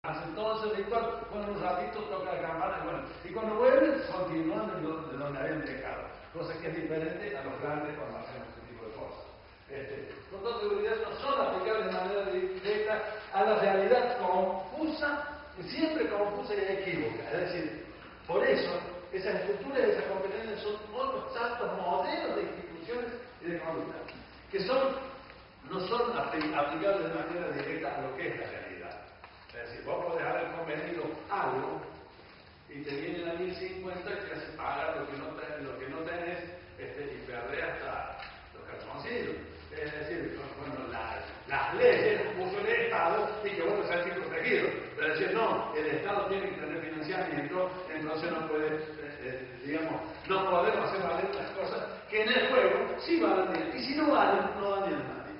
hacen todo ese ritual, bueno, un ratito toca la campana y bueno, y cuando vuelven continúan de donde habían dejado, cosa que es diferente a los grandes cuando hacemos este tipo de cosas. Con toda seguridad no son aplicables de manera directa a la realidad confusa, siempre confusa y equívoca. Es decir, por eso esas estructuras y esas competencias son otros tantos modelos de instituciones y de conducta, que no son aplicables de manera directa a lo que es la realidad. Es decir, vos podés haber convenido algo y te vienen a 1050 y te hacen pagar lo que no tenés y perdés hasta los calzoncillos. Es decir, bueno, las leyes las puso el Estado y que vos te salís protegido. Pero es decir, no, el Estado tiene que tener financiamiento, entonces no puede, no podemos hacer valer las cosas que en el juego sí valen bien. Y si no valen, no valen a nadie.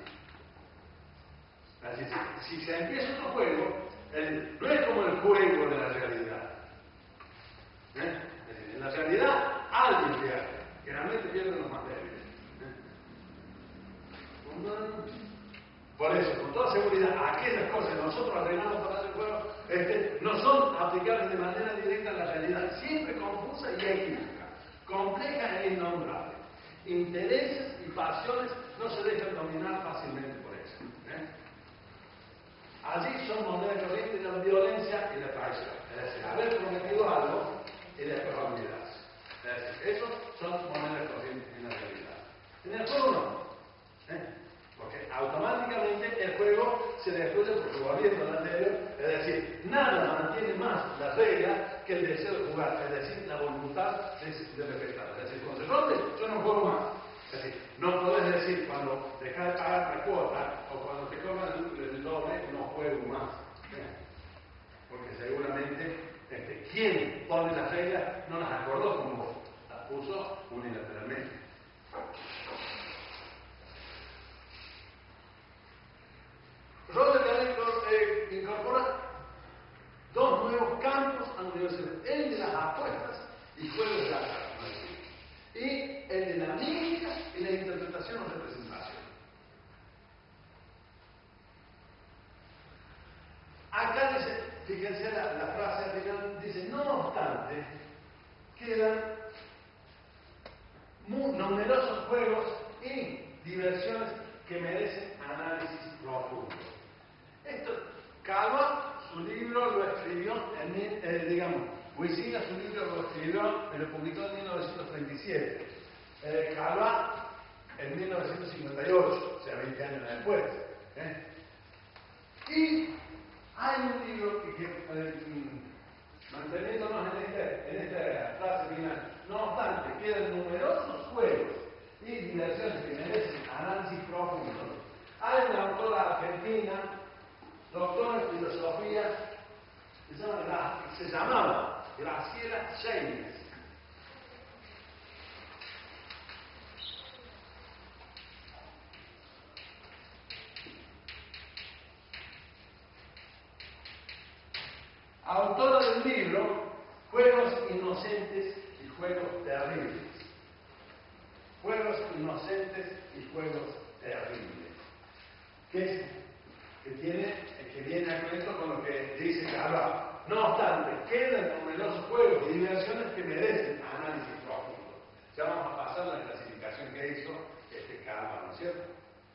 Así, si se empieza otro juego, no es como el juego de la realidad. Es decir, en la realidad alguien pierde, generalmente pierden los más débiles. Por eso, con toda seguridad, aquellas cosas que nosotros arreglamos para hacer el juego no son aplicables de manera directa a la realidad, siempre confusa y equívoca, compleja e innombrable. Intereses y pasiones no se dejan dominar fácilmente por eso. Allí son monedas corrientes de la violencia y la traición. Es decir, haber prometido algo y después olvidarse. Es decir, esos son monedas corrientes en la realidad. En el juego no. Porque automáticamente el juego se destruye porque volviendo al anterior, es decir, nada mantiene más la regla que el deseo de jugar, es decir, la voluntad de respetar. Es decir, cuando se rompe, yo no juego más. Es decir, no podés decir cuando dejas de pagar la cuota o cuando te cobran el doble, no juego más. Porque seguramente quien pone las reglas no las acordó con vos, las puso unilateralmente. Roder incorpora dos nuevos campos a la universidad, el de las apuestas y juegos de azar, y el de la mímica y la interpretación o representación. Acá dice, fíjense la frase al final, dice, no obstante, quedan numerosos juegos y diversiones que merecen análisis profundo. Esto, Calva, su libro lo escribió Huizinga su libro lo escribió, lo publicó en 1937. Calva en 1958, o sea, 20 años después. Y hay un libro que manteniéndonos en esta frase final, no obstante, quedan numerosos juegos y diversiones que merecen análisis profundo. Hay una autora argentina, doctora en filosofía, se llamaba Graciela Scheines. Autora del libro Juegos Inocentes y Juegos Terribles. Juegos Inocentes y Juegos Terribles. Que viene a cuento con lo que dice Calva. No obstante, quedan numerosos juegos y diversiones que merecen análisis profundo. Ya vamos a pasar la clasificación que hizo Calva, ¿no es cierto?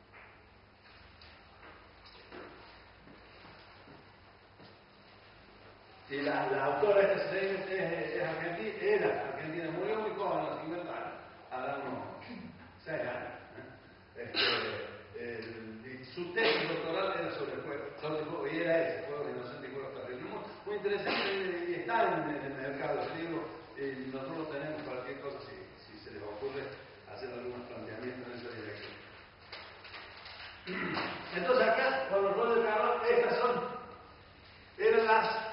Y la autora de este es argentina, era argentina, murió muy joven, a los 50 años, a dar unos 6 años. Y su tesis doctoral era sobre el juego, y era ese, Juegos Inocentes y Juegos Terribles. Muy interesante, y está en el mercado del libro, y nosotros lo tenemos cualquier cosa, si se les ocurre hacer algunos planteamientos en esa dirección. Entonces acá, con los roles de Calva, estas eran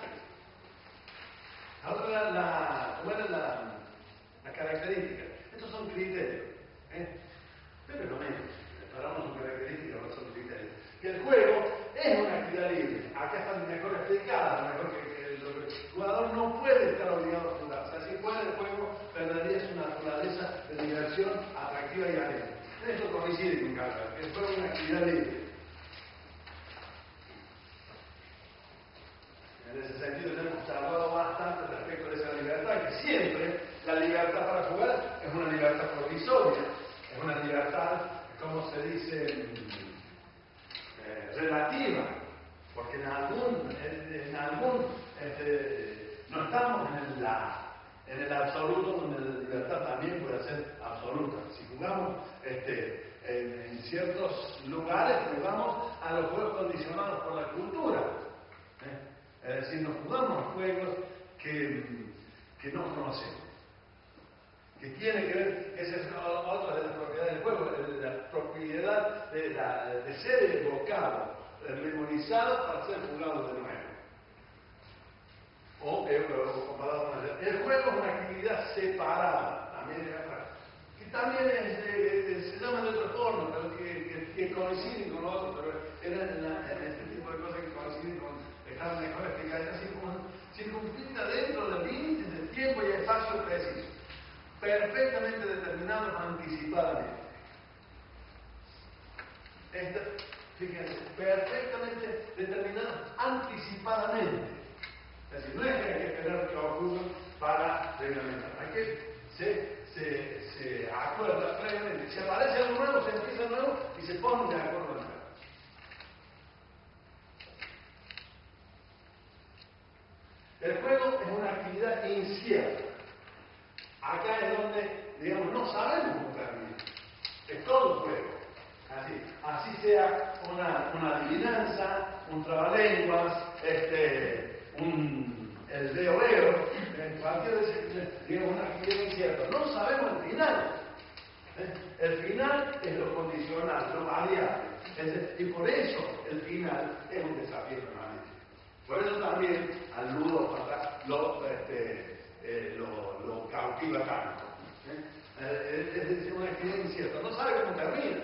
la característica. Estos son criterios. Pero no menos. Paramos en características, no son criterios. Que el juego es una actividad libre. Acá están mejor explicadas, mejor que el jugador no puede estar obligado a jugar. O sea, si fuera el juego, perdería su naturaleza de diversión atractiva y alegre. Esto coincide con Calva. El juego es una actividad libre. En ese sentido hemos charlado bastante respecto de esa libertad, que siempre la libertad para jugar es una libertad provisoria, es una libertad, como se dice, relativa, porque en algún no estamos en el absoluto, donde la libertad también puede ser absoluta. Si jugamos en ciertos lugares, jugamos a los juegos condicionados por la cultura. Es decir, nos jugamos juegos que no conocemos. Que tiene que ver, esa es otra de las propiedades del juego, la propiedad de ser evocado, memorizado para ser jugado de nuevo. Comparado con el juego es una actividad separada, también que también se llama de otra forma, pero que coinciden con lo otro, pero eran este tipo de cosas que coinciden con dejar mejor explicar, circunscrita dentro de límites de tiempo y espacio preciso, perfectamente determinados anticipadamente. Fíjense, perfectamente determinados anticipadamente. Es decir, no es que hay que esperar que ocurra para reglamentar. Hay que se acuerda previamente. Si aparece algo nuevo, se empieza nuevo y se pone de acuerdo en el El juego es una actividad incierta. Acá es donde, digamos, no sabemos cómo termina. Es todo juego. Así sea una adivinanza, un trabalenguas, el veo, digamos, una actividad incierta. No sabemos el final. El final es lo condicional, lo variable. Y por eso el final es un desafío permanente. Por eso también al ludópata lo cautiva tanto. Es decir, una actividad incierta. No sabe cómo termina.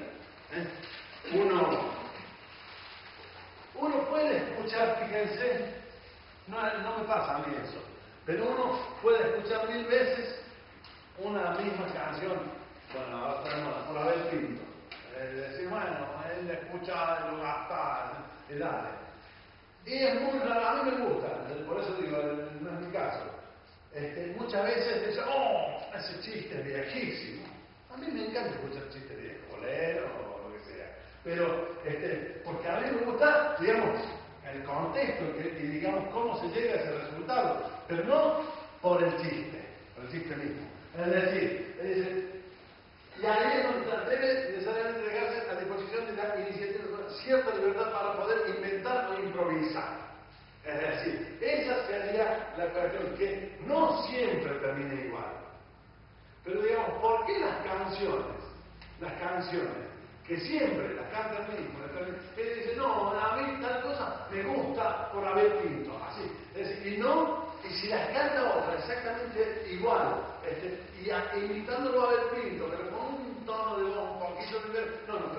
Uno puede escuchar, fíjense, no me pasa a mí eso, pero uno puede escuchar 1000 veces una misma canción, bueno, ahora tenemos por Abel Pinto, decir, bueno, él escucha, lo gasta, dale. Y es muy raro, a mí me gusta, por eso digo, no es mi caso. Muchas veces dice, oh, ese chiste es viejísimo. A mí me encanta escuchar chistes viejos, boleros o lo que sea. Pero, porque a mí me gusta, digamos, el contexto y digamos cómo se llega a ese resultado, pero no por el chiste mismo. Es decir, y ahí es donde debe necesariamente dejarse a disposición de la iniciativa cierta libertad para poder inventar o improvisar. Es decir, esa sería la cuestión, que no siempre termina igual. Pero digamos, ¿por qué las canciones, que siempre las canta el mismo, él dice, no, a mí tal cosa me gusta por Abel Pinto, así, es decir, y si las canta otra exactamente igual, imitando a Abel Pinto, pero con un tono de voz un poquito diferente, no,